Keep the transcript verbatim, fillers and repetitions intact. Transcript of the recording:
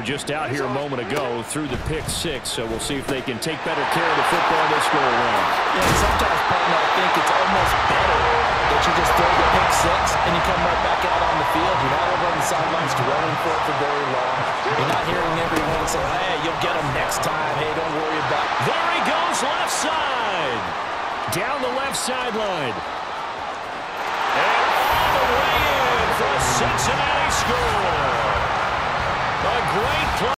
just out here a moment ago through the pick six, so we'll see if they can take better care of the football this go around. Yeah, sometimes, partner, I think it's almost better that you just throw the pick six and you come right back out on the field. You're not over on the sidelines dwelling for it for very long. You're not hearing everyone say, hey, you'll get them next time. Hey, don't worry about it. There he goes, left side. Down the left sideline. And all the way in for a Cincinnati score. A great play.